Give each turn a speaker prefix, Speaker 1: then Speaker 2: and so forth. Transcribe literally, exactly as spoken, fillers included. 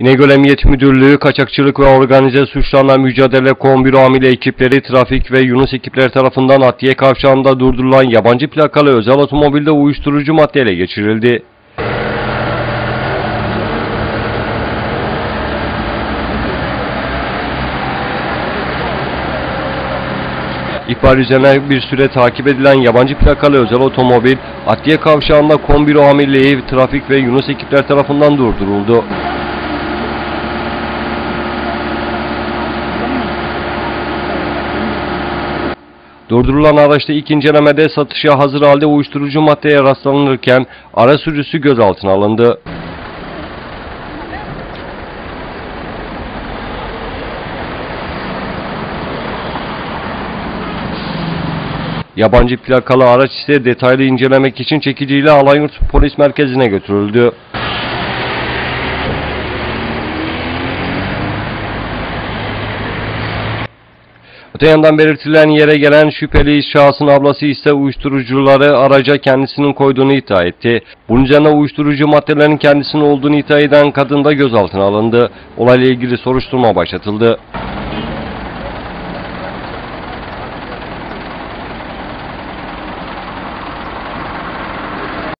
Speaker 1: İnegöl Emniyet Müdürlüğü, Kaçakçılık ve Organize Suçlarla Mücadele Kombiro Amile ekipleri, trafik ve Yunus ekipleri tarafından Adliye Kavşağı'nda durdurulan yabancı plakalı özel otomobilde uyuşturucu madde ele geçirildi. İhbar üzerine bir süre takip edilen yabancı plakalı özel otomobil, Adliye Kavşağı'nda Kombiro Amirliği, trafik ve Yunus ekipler tarafından durduruldu. Durdurulan araçta ilk incelemede satışa hazır halde uyuşturucu maddeye rastlanırken araç sürücüsü gözaltına alındı. Yabancı plakalı araç ise detaylı incelemek için çekiciyle Alanyurt Polis Merkezi'ne götürüldü. Öte yandan belirtilen yere gelen şüpheli şahsın ablası ise uyuşturucuları araca kendisinin koyduğunu iddia etti. Bunun üzerine uyuşturucu maddelerin kendisinin olduğunu iddia eden kadın da gözaltına alındı. Olayla ilgili soruşturma başlatıldı.